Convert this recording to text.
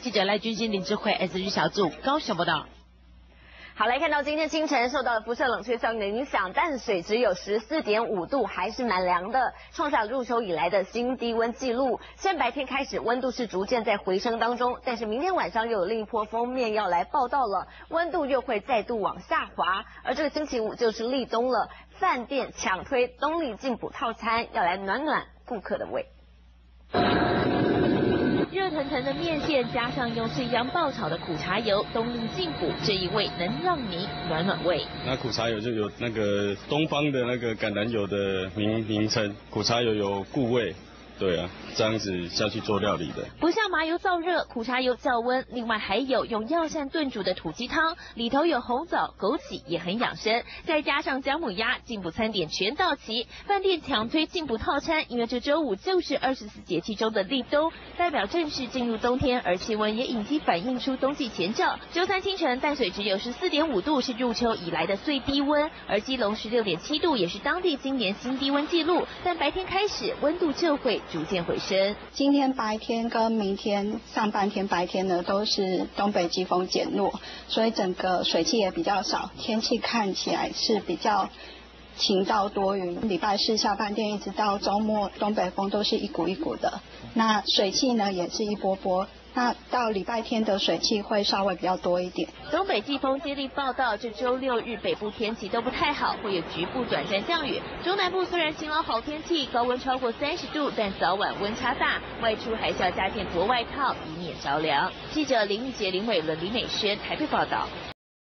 记者赖君欣、林智慧 S 日小组高雄报道。 好，来看到今天清晨受到辐射冷却效应的影响，淡水只有14.5度，还是蛮凉的，创下入秋以来的新低温纪录。现在白天开始温度是逐渐在回升当中，但是明天晚上又有另一波锋面要来报道了，温度又会再度往下滑。而这个星期五就是立冬了，饭店抢推冬令进补套餐，要来暖暖顾客的胃。 热腾腾的面线加上用碎秧爆炒的苦茶油，冬令进补，这一味能让你暖暖胃。 那苦茶油就有那个东方的那个橄榄油的名称，苦茶油有固胃。对啊，这样子下去做料理的， 不像麻油燥热，苦茶油降温。另外还有用药膳炖煮的土鸡汤，里头有红枣、枸杞，也很养生。再加上姜母鸭，进补餐点全到齐。饭店强推进补套餐，因为这周五就是24节气中的立冬，代表正式进入冬天，而气温也已经反映出冬季前兆。周三清晨，淡水只有14.5度，是入秋以来的最低温，而基隆16.7度也是当地今年新低温纪录。但白天开始，温度就会逐渐回升。 今天白天跟明天上半天白天呢，都是东北季风减弱，所以整个水汽也比较少，天气看起来是比较晴到多云。礼拜四下半天一直到周末，东北风都是一股一股的，那水汽呢也是一波波。那到礼拜天的水汽会稍微比较多一点。 东北季风接力报道，这周六日北部天气都不太好，会有局部短暂降雨。中南部虽然晴朗好天气，高温超过30度，但早晚温差大，外出还是要加件薄外套，以免着凉。记者林玉杰、林伟伦、李美轩台北报道。